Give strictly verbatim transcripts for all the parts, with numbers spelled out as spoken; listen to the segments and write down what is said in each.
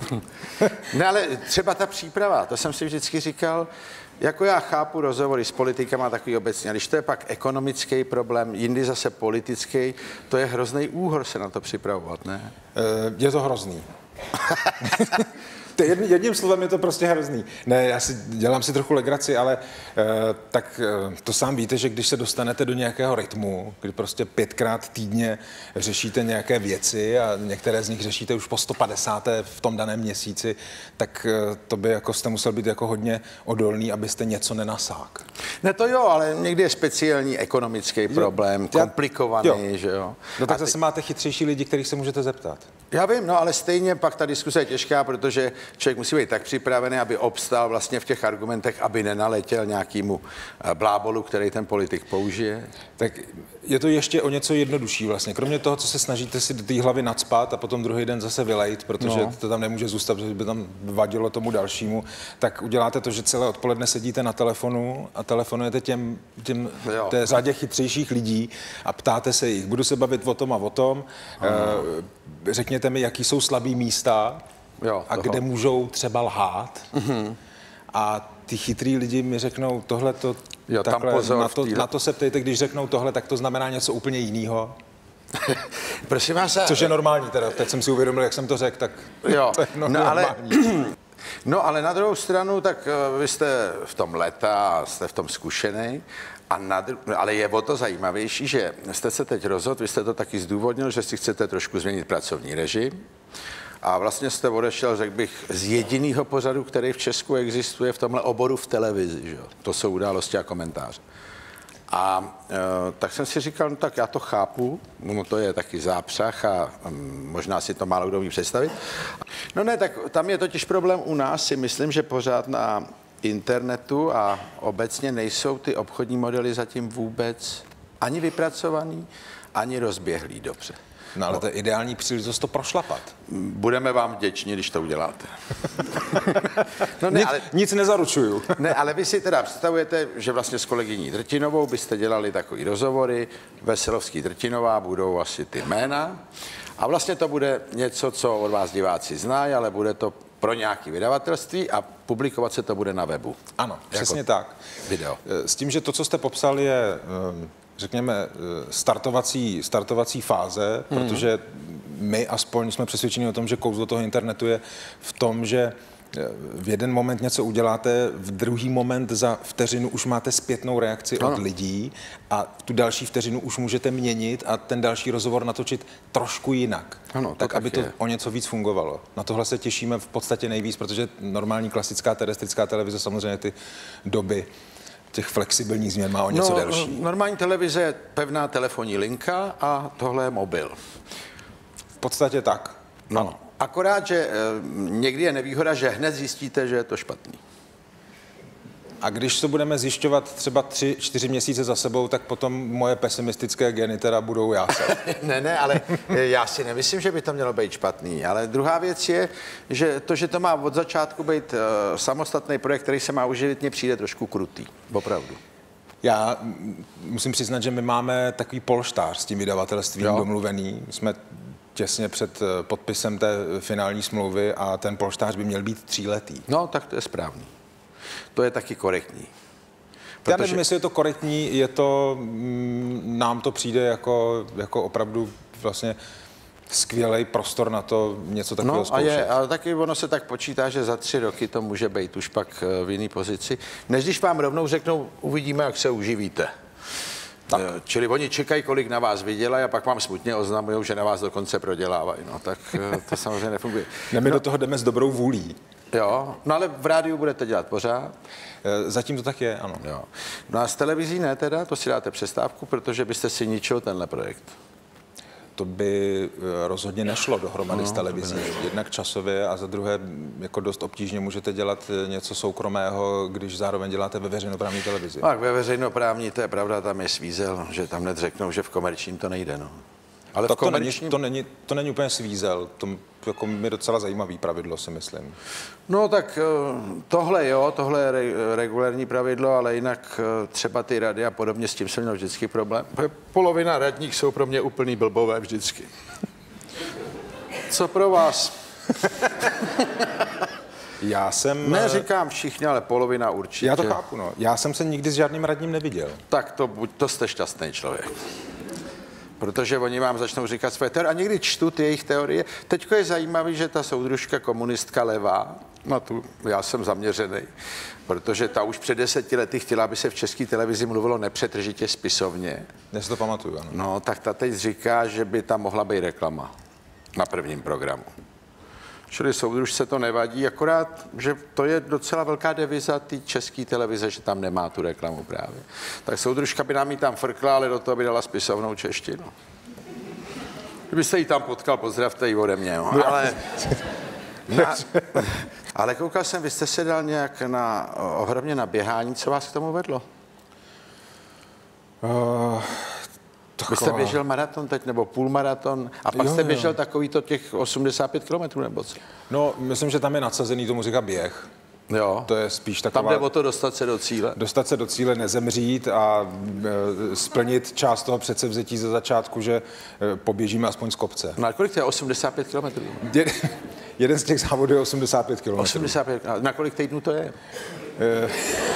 Ne, ale třeba ta příprava, to jsem si vždycky říkal, jako já chápu rozhovory s politikama takový obecně, když to je pak ekonomický problém, jindy zase politický, to je hrozný úhor se na to připravovat, ne? Je to hrozný. Jedn, jedním slovem je to prostě hrozný. Ne, já si dělám si trochu legraci, ale uh, tak uh, to sám víte, že když se dostanete do nějakého rytmu, kdy prostě pětkrát týdně řešíte nějaké věci a některé z nich řešíte už po sto padesáté v tom daném měsíci, tak uh, to by jako jste musel být jako hodně odolný, abyste něco nenasák. Ne, to jo, ale někdy je speciální ekonomický problém, jo, komplikovaný, jo. Že jo. No tak zase ty... máte chytřejší lidi, kterých se můžete zeptat. Já vím, no ale stejně pak ta diskuse je těžká, protože člověk musí být tak připravený, aby obstál vlastně v těch argumentech, aby nenaletěl nějakému blábolu, který ten politik použije. Tak je to ještě o něco jednodušší vlastně. Kromě toho, co se snažíte si do té hlavy nacpat a potom druhý den zase vylejt, protože no. to tam nemůže zůstat, protože by tam vadilo tomu dalšímu, tak uděláte to, že celé odpoledne sedíte na telefonu a telefonujete těm, těm té řadě chytřejších lidí a ptáte se jich. Budu se bavit o tom a o tom. Uh, řekněte mi, jaký jsou slabý místa, jo, a kde můžou třeba lhát. Mm-hmm. A ty chytrý lidi mi řeknou tohle to, jo, takhle, pozor, na, to, na to se ptejte, když řeknou tohle, tak to znamená něco úplně jiného. Prosím vás. Což je normální teda, teď jsem si uvědomil, jak jsem to řekl, tak jo, to je no, normální. Ale, no ale na druhou stranu, tak vy jste v tom leta, jste v tom zkušený, a nad, ale je o to zajímavější, že jste se teď rozhodl, vy jste to taky zdůvodnil, že si chcete trošku změnit pracovní režim. A vlastně jste odešel, řekl bych, z jediného pořadu, který v Česku existuje v tomhle oboru v televizi. Že? To jsou Události a komentáře. A e, tak jsem si říkal, no tak já to chápu, no to je taky zápřah a um, možná si to málo kdo umí představit. No ne, tak tam je totiž problém u nás, si myslím, že pořád na internetu a obecně nejsou ty obchodní modely zatím vůbec ani vypracovaný, ani rozběhlý dobře. No ale to je ideální příležitost to prošlapat. Budeme vám vděční, když to uděláte. No ne, nic, ale, nic nezaručuju. Ne, ale vy si teda představujete, že vlastně s kolegyní Drtinovou byste dělali takový rozhovory, Veselovský, Drtinová, budou asi ty jména. A vlastně to bude něco, co od vás diváci znají, ale bude to pro nějaké vydavatelství a publikovat se to bude na webu. Ano, přesně jako tak. Video. S tím, že to, co jste popsal, je, řekněme, startovací, startovací fáze, hmm. protože my aspoň jsme přesvědčeni o tom, že kouzlo toho internetu je v tom, že v jeden moment něco uděláte, v druhý moment za vteřinu už máte zpětnou reakci ano. od lidí a tu další vteřinu už můžete měnit a ten další rozhovor natočit trošku jinak, ano, to tak, tak aby je. to o něco víc fungovalo. Na tohle se těšíme v podstatě nejvíc, protože normální klasická terestrická televize samozřejmě ty doby těch flexibilních změn má o něco no, delší. Normální televize je pevná telefonní linka a tohle je mobil. V podstatě tak, no. ano. Akorát, že e, někdy je nevýhoda, že hned zjistíte, že je to špatný. A když to budeme zjišťovat třeba tři, čtyři měsíce za sebou, tak potom moje pesimistické geny teda budou jásat. ne, ne, ale já si nemyslím, že by to mělo být špatný. Ale druhá věc je, že to, že to má od začátku být uh, samostatný projekt, který se má uživit, mně přijde trošku krutý. Opravdu. Já musím přiznat, že my máme takový polštář s tím vydavatelstvím jo. domluvený. Jsme těsně před podpisem té finální smlouvy a ten polštář by měl být tříletý. No, tak to je správný. To je taky korektní. Protože... Já nevím, jestli je to korektní, je to, mm, nám to přijde jako, jako opravdu vlastně skvělý prostor na to něco takového no, zkoušet. No a je, ale taky ono se tak počítá, že za tři roky to může být už pak v jiné pozici. Než když vám rovnou řeknou, uvidíme, jak se uživíte. Tak. Čili oni čekají, kolik na vás vydělají a pak vám smutně oznamují, že na vás dokonce prodělávají. No tak to samozřejmě nefunguje. Ne, my no, do toho jdeme s dobrou vůlí. Jo, no ale v rádiu budete dělat pořád. Zatím to tak je, ano. Jo. No a z televizí ne teda, to si dáte přestávku, protože byste si ničil tenhle projekt. To by rozhodně nešlo dohromady no, s televizí. Jednak časově a za druhé jako dost obtížně můžete dělat něco soukromého, když zároveň děláte ve veřejnoprávní televizi. Tak ve veřejnoprávní, to je pravda, tam je svízel, že tam hned řeknou, že v komerčním to nejde. No. Ale tak v komerčním... to, není, to, není, to není úplně svízel, to jako je docela zajímavý pravidlo, si myslím. No tak tohle jo, tohle je regulární pravidlo, ale jinak třeba ty rady a podobně, s tím jsem měl vždycky problém. Polovina radních jsou pro mě úplný blbové vždycky. Co pro vás? Já jsem... Neříkám všichni, ale polovina určitě. Já to chápu, no. Já jsem se nikdy s žádným radním neviděl. Tak to, buď to jste šťastný člověk. Protože oni vám začnou říkat svoje teorie a někdy čtu ty jejich teorie. Teďko je zajímavý, že ta soudružka komunistka levá, na tu já jsem zaměřený, protože ta už před deseti lety chtěla, aby se v České televizi mluvilo nepřetržitě spisovně. Já si to pamatuju, ano. No, tak ta teď říká, že by tam mohla být reklama na prvním programu. Čili soudružce to nevadí, akorát, že to je docela velká deviza té České televize, že tam nemá tu reklamu právě. Tak soudružka by nám ji tam frkla, ale do toho by dala spisovnou češtinu. Kdybyste ji tam potkal, pozdravte ji ode mě, jo. Ale, na, ale koukal jsem, vy jste se dal nějak na, ohromně na běhání, co vás k tomu vedlo? Uh... Vy jste běžel maraton teď, nebo půlmaraton, a pak jo, jste běžel jo. takový to těch osmdesát pět kilometrů, nebo co? No, myslím, že tam je nadsazený tomu říká běh. Jo. To je spíš taková... Tam jde o to dostat se do cíle. Dostat se do cíle, nezemřít a e, splnit část toho předsevzetí ze začátku, že e, poběžíme aspoň z kopce. No a kolik to je? osmdesát pět kilometrů? Je, jeden z těch závodů je osmdesát pět kilometrů. osmdesát pět, a na kolik týdnů to je? E...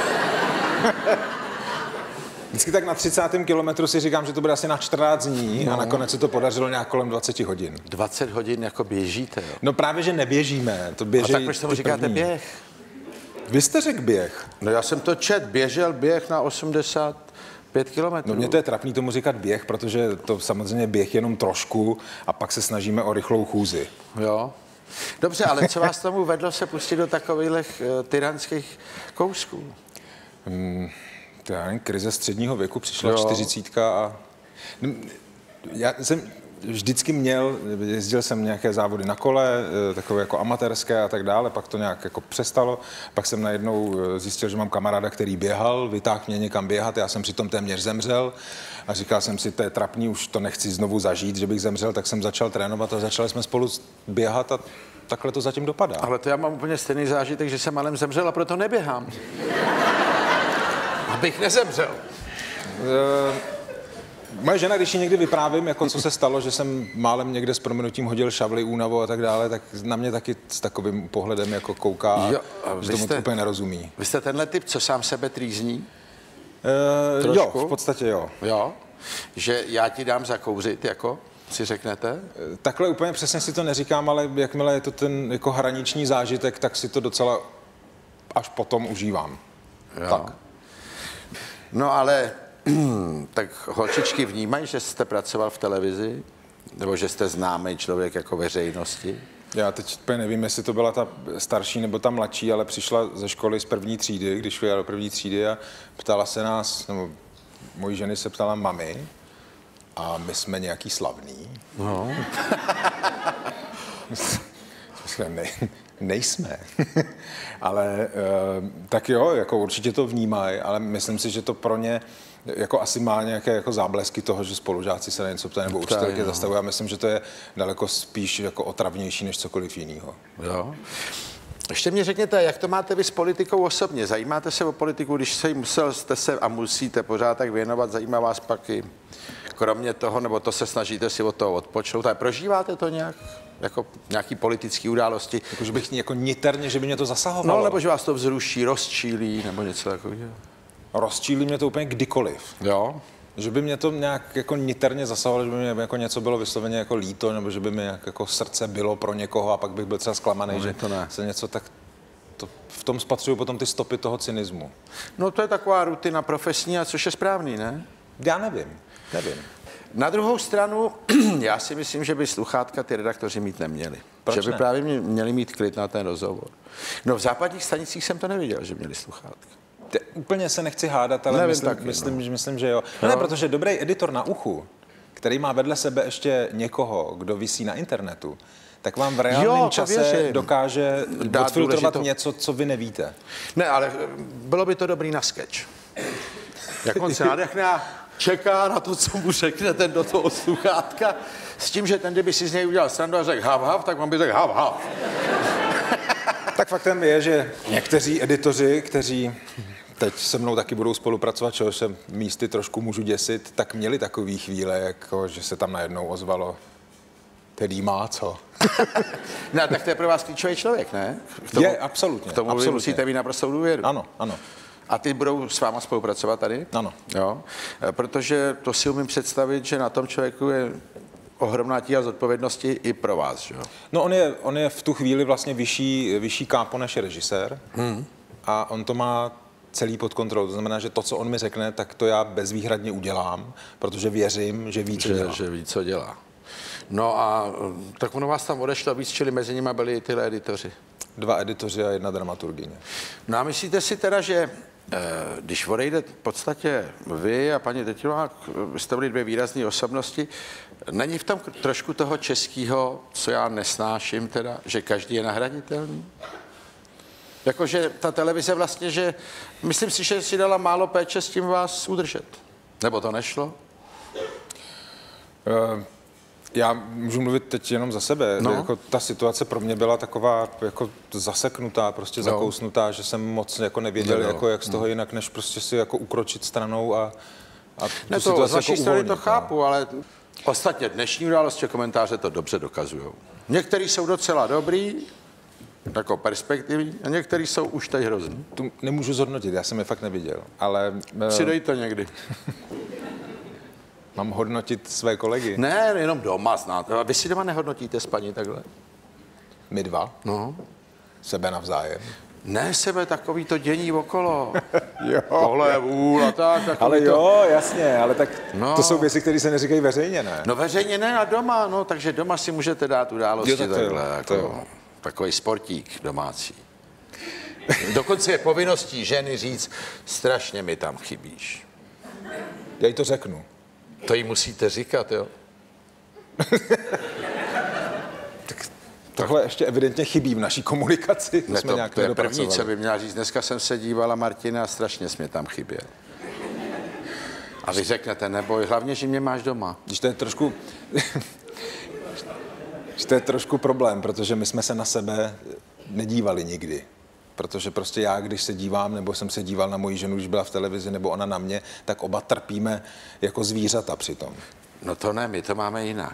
Vždycky tak na třicátém kilometru si říkám, že to bude asi na čtrnáct dní no. a nakonec se to podařilo nějak kolem dvacet hodin. dvacet hodin jako běžíte, jo? No právě, že neběžíme. To běží. A tak proč tomu říkáte běh? Vy jste řekl běh. No já jsem to čet, běžel běh na osmdesát pět kilometrů. No mě to je trapný tomu říkat běh, protože to samozřejmě běh jenom trošku a pak se snažíme o rychlou chůzi. Jo. Dobře, ale co vás tomu vedlo se pustit do takových uh, tyranských kousků? Hmm. To já nevím, krize středního věku, přišla čtyřicítka a... Já jsem vždycky měl, jezdil jsem nějaké závody na kole, takové jako amatérské a tak dále, pak to nějak jako přestalo, pak jsem najednou zjistil, že mám kamaráda, který běhal, vytáhl mě někam běhat, já jsem přitom téměř zemřel a říkal jsem si, to je trapný, už to nechci znovu zažít, že bych zemřel, tak jsem začal trénovat a začali jsme spolu běhat a takhle to zatím dopadá. Ale to já mám úplně stejný zážitek, že jsem malem zemřel a proto neběhám. Abych nezemřel. Uh, moje žena, když ji někdy vyprávím, jako co se stalo, že jsem málem někde s prominutím hodil šavli, únavu a tak dále, tak na mě taky s takovým pohledem jako kouká, jo, a že tomu jste, úplně nerozumí. Vy jste tenhle typ, co sám sebe trýzní? Uh, jo, v podstatě jo. Jo? Že já ti dám zakouřit, jako si řeknete? Uh, takhle úplně přesně si to neříkám, ale jakmile je to ten jako hraniční zážitek, tak si to docela až potom užívám. Jo. Tak. No ale tak holčičky vnímají, že jste pracoval v televizi? Nebo že jste známý člověk jako veřejnosti? Já teď úplně nevím, jestli to byla ta starší nebo ta mladší, ale přišla ze školy z první třídy, když šla do první třídy a ptala se nás, nebo mojí ženy se ptala mami a my jsme nějaký slavný. No. ne, nejsme. Ale e, tak jo, jako určitě to vnímají, ale myslím si, že to pro ně jako asi má nějaké jako záblesky toho, že spolužáci se na něco ptají nebo učitelky zastavují. Já myslím, že to je daleko spíš jako otravnější než cokoliv jiného. Jo. Ještě mě řekněte, jak to máte vy s politikou osobně? Zajímáte se o politiku, když se musel jste se a musíte pořád tak věnovat, zajímá vás pak i kromě toho, nebo to se snažíte si od toho odpočnout, ale prožíváte to nějak? Jako nějaký politický události. Jako, že bych jako niterně, že by mě to zasahovalo. No, nebo že vás to vzruší, rozčílí, nebo něco takového. Rozčílí mě to úplně kdykoliv. Jo. Že by mě to nějak jako niterně zasahovalo, že by mě jako něco bylo vysloveně jako líto, nebo že by mi nějak jako srdce bylo pro někoho a pak bych byl třeba zklamaný, no, že to ne. se něco tak... To, v tom spatřuju potom ty stopy toho cynismu. No to je taková rutina profesní, a což je správný, ne? Já nevím, nevím. Na druhou stranu, já si myslím, že by sluchátka ty redaktoři mít neměli. Proč že by ne? právě měli mít klid na ten rozhovor. No v západních stanicích jsem to neviděl, že měli sluchátka. Te, úplně se nechci hádat, ale Nevím, myslím, taky, myslím, no. že, myslím, že jo. No, ne, protože dobrý editor na uchu, který má vedle sebe ještě někoho, kdo visí na internetu, tak vám v reálném jo, čase věřím. dokáže Dát odfiltrovat důležitou... něco, co vy nevíte. Ne, ale bylo by to dobrý na sketch. Jak on se nadechne a čeká na to, co mu řekne ten do toho sluchátka, s tím, že ten, kdyby si z něj udělal srandu a řekl hav, hav, tak on by řekl hav, hav. Tak faktem je, že někteří editoři, kteří teď se mnou taky budou spolupracovat, čeho se místy trošku můžu děsit, tak měli takový chvíle, jako že se tam najednou ozvalo Který má co? No, tak to je pro vás klíčový člověk, ne? K tomu, Je, absolutně. K tomu absolutně. vy musíte mít naprosto důvěru. Ano, ano. A ty budou s váma spolupracovat tady? Ano. Jo? Protože to si umím představit, že na tom člověku je ohromná tíha zodpovědnosti i pro vás, že jo? No on je, on je v tu chvíli vlastně vyšší, vyšší kápo než režisér hmm. a on to má celý pod kontrolou. To znamená, že to, co on mi řekne, tak to já bezvýhradně udělám, protože věřím, že ví, co že, dělá. Že ví, co dělá. No a tak ono vás tam odešlo víc, čili mezi nimi byli tyhle editoři. Dva editoři a jedna dramaturgyně. No a myslíte si teda, že když odejde v podstatě vy a paní Teťová, jste byli dvě výrazné osobnosti, není v tom trošku toho českého, co já nesnáším teda, že každý je nahraditelný? Jakože ta televize vlastně, že myslím si, že si dala málo péče s tím vás udržet. Nebo to nešlo? Uh... Já můžu mluvit teď jenom za sebe. No. Jako ta situace pro mě byla taková jako zaseknutá, prostě no. zakousnutá, že jsem moc jako nevěděl, no, no. Jako, jak z toho jinak, než prostě si jako ukročit stranou a, a ne, to, situaci z vaší jako strany to chápu, no. Ale ostatně dnešní události komentáře to dobře dokazují. Některý jsou docela dobrý, jako perspektivní, a některý jsou už teď hrozný. Tu nemůžu zhodnotit, já jsem je fakt neviděl, ale... Přidej to někdy. Mám hodnotit své kolegy? Ne, jenom doma znáte. A vy si doma nehodnotíte s paní takhle? My dva? No. Sebe navzájem? Ne sebe, takový to dění okolo. Jo. Tohle je vůl a tak. Ale to... jo, jasně, ale tak no. To jsou věci, které se neříkají veřejně, ne? No veřejně ne a doma, no, takže doma si můžete dát události jo, tak takhle, jo, jako jo. Takový sportík domácí. Dokonce je povinností ženy říct, strašně mi tam chybíš. Já jí to řeknu. To jí musíte říkat, jo? Tak tohle ještě evidentně chybí v naší komunikaci. To, ne, jsme to, nějak to je první, co by měla říct. Dneska jsem se dívala, Martina, a strašně jsi mě tam chyběl. A vy řeknete, neboj, hlavně, že mě máš doma. Když to je trošku... Když to je trošku problém, protože my jsme se na sebe nedívali nikdy. Protože prostě já, když se dívám, nebo jsem se díval na moji ženu, když byla v televizi, nebo ona na mě, tak oba trpíme jako zvířata přitom. No to ne, my to máme jinak.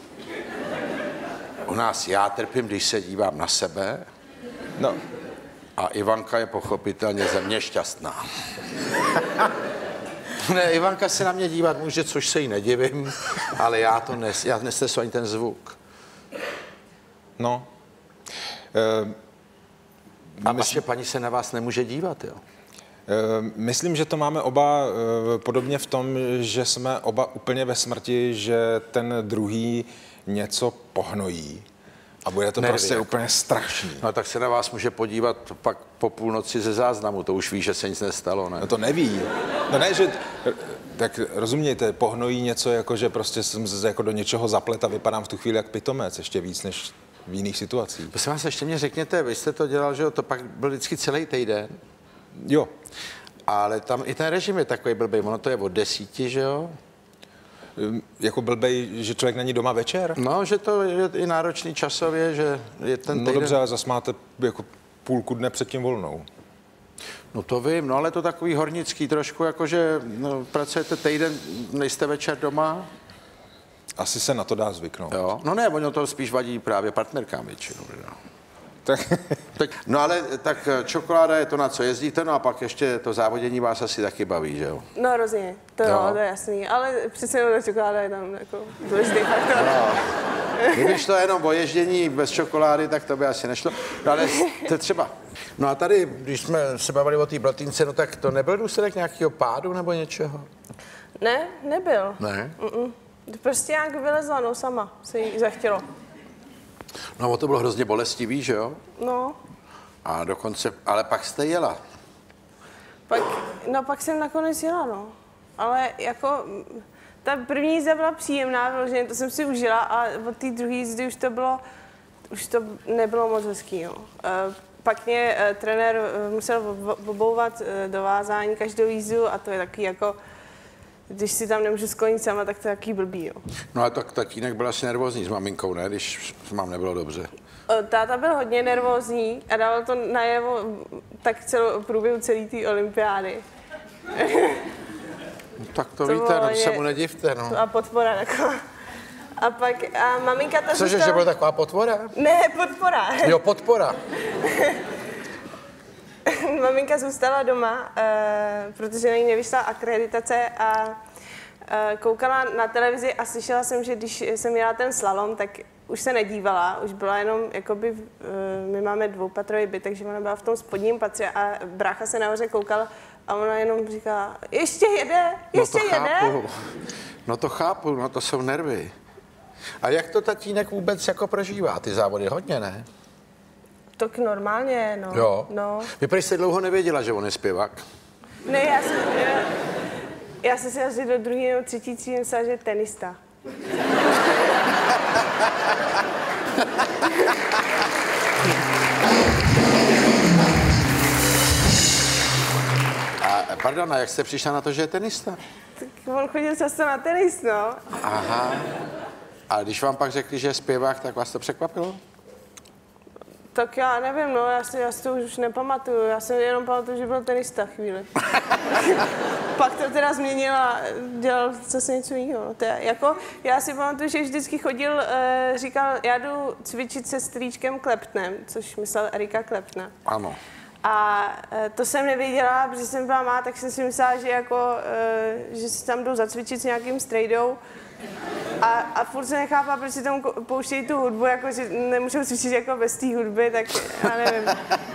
U nás já trpím, když se dívám na sebe. No. A Ivanka je pochopitelně ze mě šťastná. Ne, Ivanka se na mě dívat může, což se jí nedivím, ale já to nes, já nesnesu ani ten zvuk. No. E A vaše paní se na vás nemůže dívat, jo? Myslím, že to máme oba podobně v tom, že jsme oba úplně ve smrti, že ten druhý něco pohnojí. A bude to Nervy, prostě jak... úplně strašný. No tak se na vás může podívat pak po půlnoci ze záznamu, to už ví, že se nic nestalo, ne? No to neví. No ne, že... Tak rozumějte, pohnojí něco, jako že prostě jsem jako do něčeho zaplet a vypadám v tu chvíli jak pitomec, ještě víc než v jiných situacích. Prosím vás, ještě mě řekněte, vy jste to dělal, že jo, to pak byl vždycky celý týden. Jo. Ale tam i ten režim je takový blbý, ono to je od desíti, že jo? Jako blbej, že člověk není doma večer? No, že to je i náročný časově, že je ten týden... No dobře, ale zas máte jako půlku dne předtím volnou. No to vím, no ale to takový hornický trošku, jakože no, pracujete týden, nejste večer doma. Asi se na to dá zvyknout. Jo, no ne, ono to spíš vadí právě partnerkám většinou. No. Tak. No ale tak čokoláda je to, na co jezdíte, no a pak ještě to závodění vás asi taky baví, že jo? No hrozně, to jo, to je jasný, ale přece jenom ta čokoláda je tam jako důležitý faktor. No. Když to je jenom o ježdění bez čokolády, tak to by asi nešlo, no ale to třeba. No a tady, když jsme se bavili o té Blatýnce, no tak to nebyl důsledek nějakého pádu nebo něčeho? Ne, nebyl. Ne? Mm-mm. Prostě jak vylezla, no sama se jí zachtělo. No a to bylo hrozně bolestivý, že jo? No. A dokonce, ale pak jste jela. Pak, no pak jsem nakonec jela, no. Ale jako, ta první jízda byla příjemná, vyloženě, to jsem si užila a od té druhé jízdy už to bylo, už to nebylo moc hezký, no. E, pak mě e, trenér e, musel obouvat e, do vázání každou jízdu a to je taky jako, když si tam nemůžu sklonit sama, tak to je takový blbý, jo. No a tak tatínek byl asi nervózní s maminkou, ne? Když mám nebylo dobře. Táta byl hodně nervózní a dával to najevo tak celou průběhu celé té olympiády. No, tak to, to víte, no, to se mu nedivte, no. A podpora taková. A pak a maminka ta Cože, zůstala... že byla taková potvora? Ne, podpora. Jo, podpora. Maminka zůstala doma, uh, protože na ní nevyšla akreditace a uh, koukala na televizi a slyšela jsem, že když jsem měla ten slalom, tak už se nedívala, už byla jenom, jakoby, uh, my máme dvoupatrový byt, takže ona byla v tom spodním patře a brácha se nahoře koukal a ona jenom říkala, ještě jede, ještě no to jede. Chápu. No to chápu, no to jsou nervy. A jak to tatínek vůbec jako prožívá ty závody? Hodně, ne? Tak normálně, no. Jo. No. Vy prý jste dlouho nevěděla, že on je zpěvák. Ne, já jsem, já, já jsem si asi do druhé nebo třetí třídy myslela, že je tenista. A pardon, a jak jste přišla na to, že je tenista? Tak on chodil často na tenis, no. Aha. A když vám pak řekli, že je zpěvák, tak vás to překvapilo? Tak já nevím, no, já si, já si to už nepamatuju, já si jenom pamatuju, že byl tenista chvíli. Pak to teda změnila, dělal zase něco jiného. No, to je, jako, já si pamatuju, že vždycky chodil, e, říkal, já jdu cvičit se strýčkem Kleptnem, což myslel Erika Kleptna. Ano. A e, to jsem nevěděla, protože jsem byla má, tak jsem si myslela, že, jako, e, že si tam jdou zacvičit s nějakým strejdou. A, a furt se nechápá, proč si tam pouštějí tu hudbu, jako, že nemůžou cvičit jako bez té hudby, tak já nevím.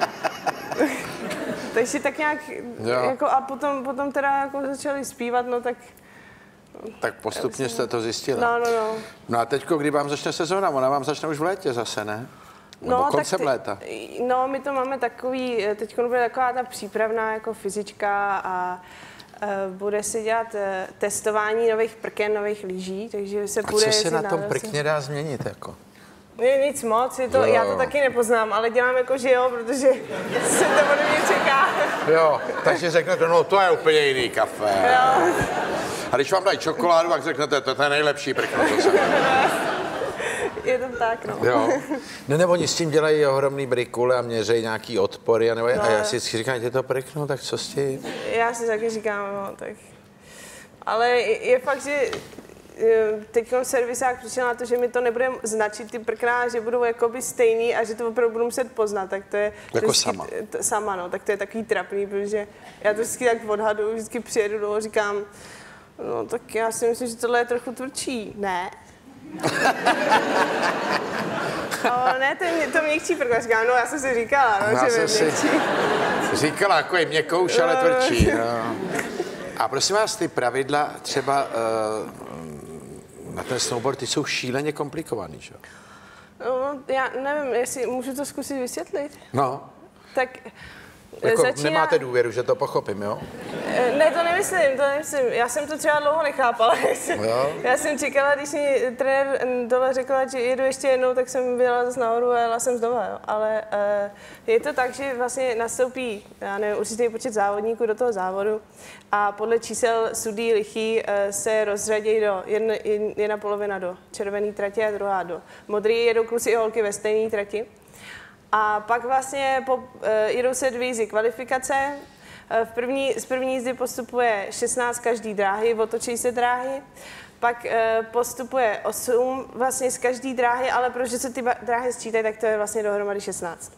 Takže tak nějak, jako, a potom, potom teda jako začali zpívat, no tak... Tak postupně jste to zjistila. No, no, no. No a teďko, kdy vám začne sezóna? Ona vám začne už v létě zase, ne? Nebo No, koncem ty, léta? No, my to máme takový, teď bude taková ta přípravná jako fyzička a uh, bude se dělat uh, testování nových prken, nových lyží, takže se A bude... co se na tom zase. prkně dá změnit, jako? Je nic moc, je to, Jo. já to taky nepoznám, ale dělám jako, že jo, protože se to ode mě čeká. Jo, takže řeknete, no to je úplně jiný kafe. Jo. A když vám dají čokoládu, tak řeknete, to je nejlepší prkno, co jsem. Je to tak, no. Jo. Ne, nebo oni s tím dělají ohromný brikule a měřejí nějaký odpory. A, nebo, No, a já si vždycky říkám, že to prkno, tak co s tím? Já si taky říkám, no, tak... Ale je, je fakt, že teď servisák přišel na to, že mi to nebude značit ty prkna, že budou jakoby stejný a že to opravdu budu muset poznat, tak to je... Jako vždycky, sama. To, sama, no, tak to je takový trapný, protože já to vždycky tak odhadu, vždycky přijedu dolů a říkám, no tak já si myslím, že tohle je trochu tvrdší. Ne? No, ne, to, je, to měkčí prkna, říkám, no já jsem si říkala, no, Já že je jsem měkčí. si říkala, jako je měkouš, ale tvrdší. No. A prosím vás, ty pravidla třeba uh, na ten snowboard, ty jsou šíleně komplikovaný, že? No, já nevím, jestli můžu to zkusit vysvětlit. No, Tak jako začíná... nemáte důvěru, že to pochopím, jo? Ne, to nemyslím, to nemyslím. Já jsem to třeba dlouho nechápala. Jo? Já jsem čekala, když mi trenér dole řekla, že jedu ještě jednou, tak jsem vyjela zase nahoru a jela jsem z doma. Jo. Ale uh, je to tak, že vlastně nastoupí, já nevím, určitý počet závodníků do toho závodu a podle čísel sudí lichý uh, se rozřadí do jedna, jedna polovina do červené tratě a druhá do modrý. Jedou kluci i holky ve stejné trati. A pak vlastně po, uh, jedou se dvě jízdy kvalifikace. V první, z první jízdy postupuje šestnáct každý dráhy, otočí se dráhy. Pak uh, postupuje osm vlastně z každý dráhy, ale protože se ty dráhy sčítají, tak to je vlastně dohromady šestnáct.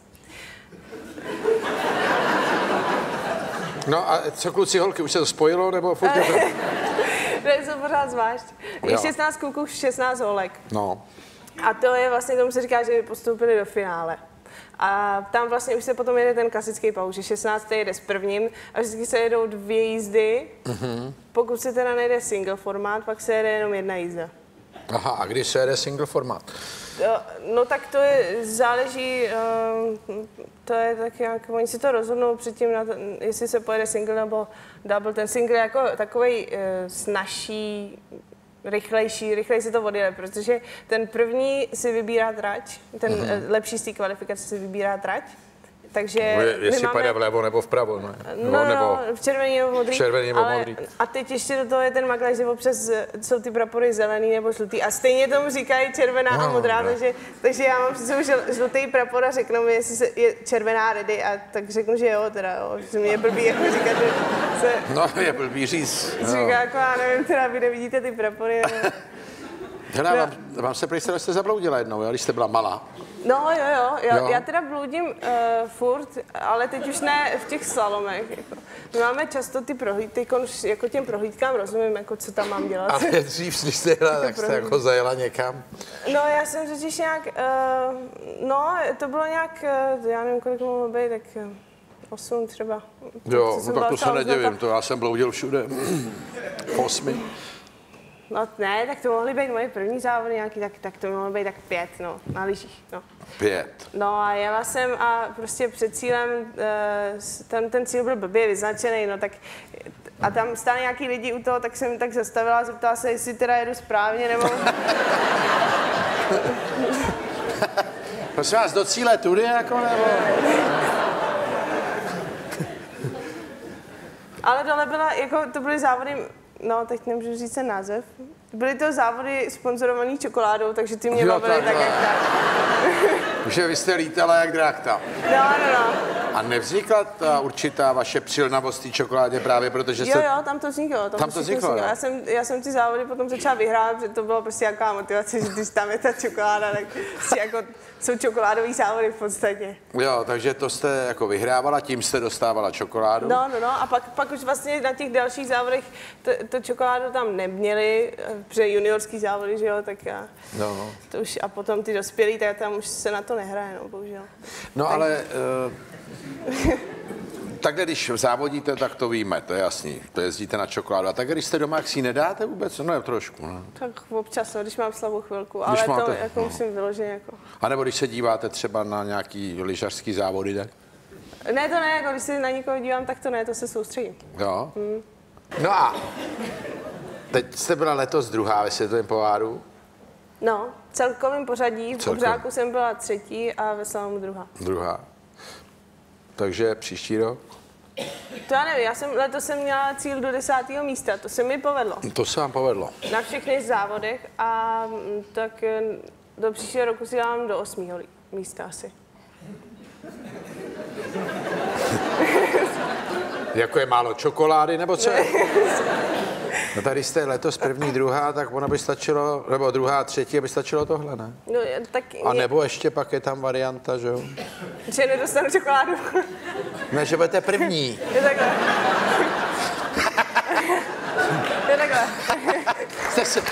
No a co kluci, holky, už se to spojilo, nebo furt je to... Ne, to pořád zvlášť. Je Jo. šestnáct kluků, šestnáct holek. No. A to je vlastně, tomu se říká, že postoupili do finále. A tam vlastně už se potom jede ten klasický pauž, že šestnáct jede s prvním a vždycky se jedou dvě jízdy. Mm-hmm. Pokud se teda nejde single formát, pak se jede jenom jedna jízda. Aha, a když se jede single formát? No tak to je, záleží, to je tak nějak, oni si to rozhodnou předtím, na to, jestli se pojede single nebo double. Ten single je jako takovej snazší, rychlejší, rychleji se to odjede, protože ten první si vybírá trať, ten mm-hmm. lepší z té kvalifikace si vybírá trať. Takže jestli máme... pojede vlevo nebo vpravo, ne? No, no, nebo no, v červený nebo modrý. V červený nebo ale, modrý. A teď ještě do toho je ten maglaj, že občas jsou ty prapory zelený nebo žlutý. A stejně tomu říkají červená no, a modrá, no. takže, takže já mám před sebou žlutý prapor a řeknou mi, jestli se, je červená ready a tak řeknu, že jo, teda jo, že mě je blbý jako říkat, že se... No, je blbý říct. Říká, jako já nevím, teda vy nevidíte ty prapory. Nebo... Hele, no. vám, vám se prý stalo, že jste zabloudila jednou, jo, když jste byla malá. No jo, jo, já, jo. já teda bloudím uh, furt, ale teď už ne v těch slalomech. Jako. My máme často ty prohlídky, jako těm prohlídkám rozumím, jako co tam mám dělat. Ale dřív, když jste jela, tak jste jako zajela někam? No já jsem totiž nějak, uh, no to bylo nějak, uh, já nevím, kolik mohlo být, tak uh, osm třeba. Jo, no tak to se nedivím, to já jsem bloudil všude. Osmi. No ne, tak to mohly být moje první závody nějaký, tak, tak to mohlo být tak pět, no, na lyžích, no. Pět. No a jela jsem a prostě před cílem, ten, ten cíl byl blbě vyznačený, no tak a tam stále nějaký lidi u toho, tak jsem tak zastavila a zeptala se, jestli teda jedu správně, nebo... Prosím vás, do cíle tudy jako, nebo... Ale dole byla, jako to byly závody, no teď nemůžu říct ten název, byly to závody sponzorovaný čokoládou, takže ty mě jo, bavily tak, tak, jak tak. Že vy jste lítala jak drákta. No, no, no. A nevznikla ta určitá vaše přilnavost té čokoládě právě protože jste... Jo, jo, tam to vzniklo. Tam to vzniklo, vzniklo. Já jsem, já jsem ty závody potom začala vyhrát, protože to bylo prostě jaká motivace, že když tam je ta čokoláda, tak prostě jako jsou čokoládový závody v podstatě. Jo, takže to jste jako vyhrávala, tím jste dostávala čokoládu. No, no, no, a pak, pak už vlastně na těch dalších závodech to, to čokoládu tam neměli, protože juniorský závody, že jo, tak já, no, no. To už, a potom ty dospělí, tak tam už se na to nehraje, no, bohužel. No, tak. ale... Uh... Takhle, když závodíte, tak to víme, to je jasný. To jezdíte na čokoládu. A tak když jste doma, jak si ji nedáte vůbec? No, trošku, ne? Tak občas, no, když mám slabou chvilku, ale máte, to jako no. musím vyložit jako... A nebo když se díváte třeba na nějaký lyžařský závody, tak? Ne, to ne, jako když se na někoho dívám, tak to ne, to se soustředím. Jo. Hmm. No a teď jste byla letos druhá ve světovém poháru? No, v celkovém pořadí, v obřáku jsem byla třetí a ve slalomu druhá. Druhá. Takže příští rok? To já nevím, já jsem letos jsem měla cíl do desátého místa, to se mi povedlo. To se vám povedlo. Na všechny závodech a tak do příštího roku si dám do osmého místa asi. Jako je málo čokolády, nebo co? No tady jste letos první, druhá, tak ono by stačilo, nebo druhá, třetí, aby stačilo tohle, ne? No, tak a nebo ještě pak je tam varianta, že jo? Že nedostanu čokoládu. Ne, že budete první. Je takhle. Je takhle. Jste si...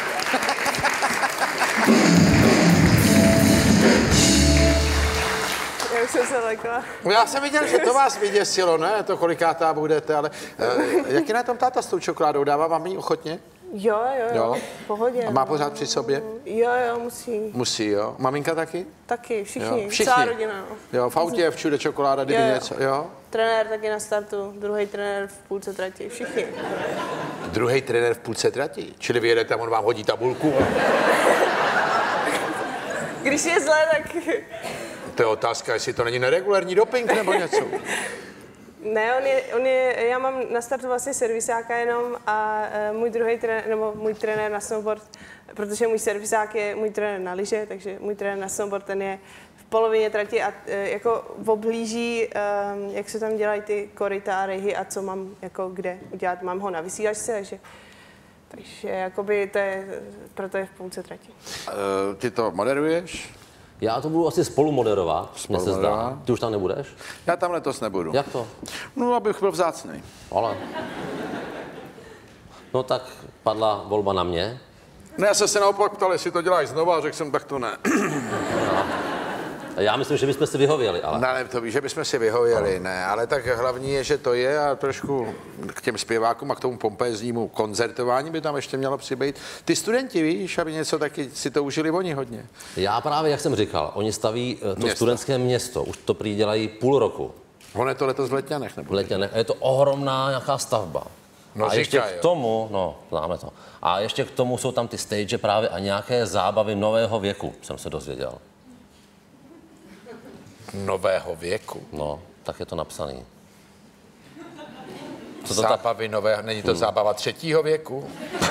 Já už jsem se lekla. Já jsem viděl, že to vás vyděsilo, ne? To kolikátá budete, ale uh, jak je na tom táta s tou čokoládou? Dává vám ji ochotně? Jo, jo, jo, jo. V pohodě. A má pořád při sobě? Jo, jo, musí. Musí, jo. Maminka taky? Taky, všichni, jo. Všichni. Celá rodina. No. Jo, v autě je všude čokoláda, kdyby jo, jo. něco, jo? Trenér taky na startu, druhý trenér v půlce trati, všichni. Druhý trenér v půlce trati? Čili vy jedete, on vám hodí tabulku? Když je zle, tak... To je otázka, jestli to není neregulární doping nebo něco. Ne, on je, on je, já mám na startu vlastně servisáka jenom a uh, můj druhý trenér, nebo můj trenér na snowboard, protože můj servisák je můj trenér na lyže, takže můj trenér na snowboard, ten je v polovině trati a uh, jako oblíží, um, jak se tam dělají ty koryta a rejhy a co mám jako kde udělat. Mám ho na vysílačce, takže, takže jakoby to je, proto je v půlce trati. Uh, ty to moderuješ? Já to budu asi spolu moderovat, mně se zdá. Ty už tam nebudeš? Já tam letos nebudu. Jak to? No, abych byl vzácný. Ale... No tak padla volba na mě. Ne, já jsem se naopak ptal, jestli to děláš znova, a řekl jsem, tak to ne. No. Já myslím, že bychom si vyhověli, ale... Ne, to víš, že bychom si vyhověli, no. Ne, ale tak hlavní je, že to je a trošku k těm zpěvákům a k tomu pompéznímu koncertování by tam ještě mělo přibýt. Ty studenti, víš, aby něco taky si to užili oni hodně. Já právě, jak jsem říkal, oni staví to město. Studentské město, už to prý dělají půl roku. Ono je to letos v Letňanech, nebo? V Letňanech, je to ohromná nějaká stavba. No, a ještě říkaj, k tomu, no, známe to. A ještě k tomu jsou tam ty stage právě a nějaké zábavy nového věku, jsem se dozvěděl. Nového věku? No, tak je to napsaný. Co to zábavy tak... nového, není to hmm. zábava třetího věku?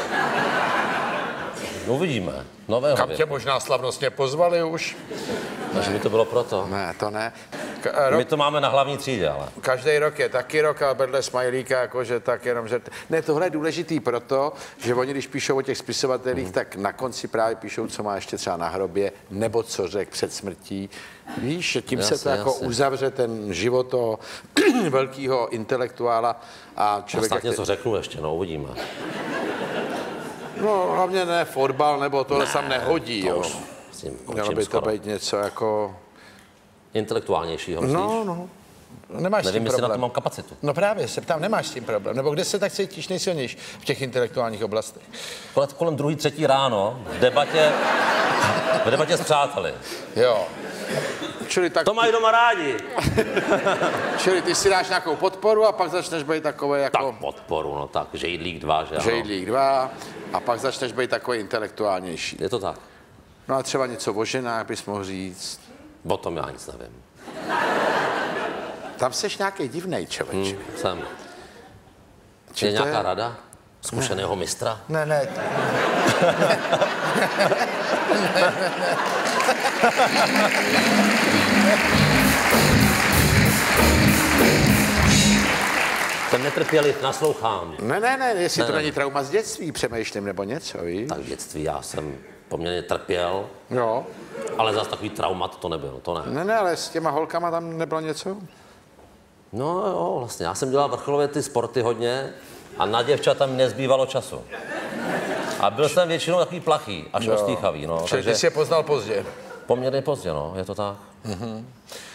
Uvidíme, nového Kam věku. tě možná slavnostně pozvali už? Takže by to bylo proto. Ne, to ne. Ka- My to máme na hlavní třídě, ale. Každý rok je taky rok a vedle smajlíka, jakože tak jenom, že... Ne, tohle je důležitý proto, že oni, když píšou o těch spisovatelích, mm. tak na konci právě píšou, co má ještě třeba na hrobě, nebo co řekl před smrtí. Víš, tím jasně, se to jako jasně. uzavře ten život toho velkého intelektuála a člověk... Já snad něco řeknu ještě, no, uvidíme. No, hlavně ne fotbal, nebo tohle ne, sam nehodí, jo. Mělo by to být něco jako... Intelektuálnějšího, myslíš? No, no. Nemáš Nevím, s tím jestli problém. na to mám kapacitu. No právě, se ptám, nemáš s tím problém. Nebo kde se tak cítíš nejsilnější v těch intelektuálních oblastech? Kolem, kolem druhý, třetí ráno v debatě, v debatě s přáteli. Jo. Čili tak... To mají doma rádi. Čili ty si dáš nějakou podporu a pak začneš být takový jako... Tak podporu, no tak, Žejdlík dva, že ano. Žejdlík dva a pak začneš být takový intelektuálnější. Je to tak. No a třeba něco o ženách bys mohl říct. O tom já nic nevím. Tam seš nějaký divnej člověk. Hmm, jsem. Je, je nějaká rada? Zkušeného mistra? Ne, ne. Jsem netrpěliv, naslouchám. Ne, ne, ne, jestli ne, to ne. není trauma z dětství, přemýšlím nebo něco, víš? Tak v dětství já jsem poměrně trpěl, Jo. ale zase takový traumat to nebylo, to ne. Ne, ne, ale s těma holkama tam nebylo něco? No jo, vlastně, já jsem dělal vrcholově ty sporty hodně a na děvčata mi nezbývalo času. A byl jsem většinou takový plachý, až ostýchavý, no. Čili ty jsi je poznal pozdě. Poměrně pozdě, no, je to tak. Mm-hmm.